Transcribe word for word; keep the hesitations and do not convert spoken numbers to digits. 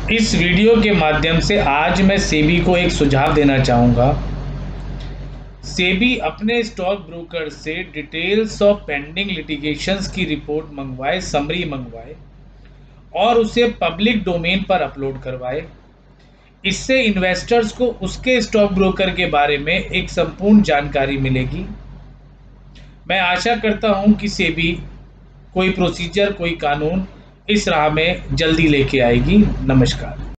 इस वीडियो के माध्यम से आज मैं सेबी को एक सुझाव देना चाहूँगा। सेबी अपने स्टॉक ब्रोकर से डिटेल्स ऑफ पेंडिंग लिटिगेशंस की रिपोर्ट मंगवाए, समरी मंगवाए और उसे पब्लिक डोमेन पर अपलोड करवाए। इससे इन्वेस्टर्स को उसके स्टॉक ब्रोकर के बारे में एक संपूर्ण जानकारी मिलेगी। मैं आशा करता हूं कि सेबी कोई प्रोसीजर, कोई कानून इस राह में जल्दी लेके आएगी। नमस्कार।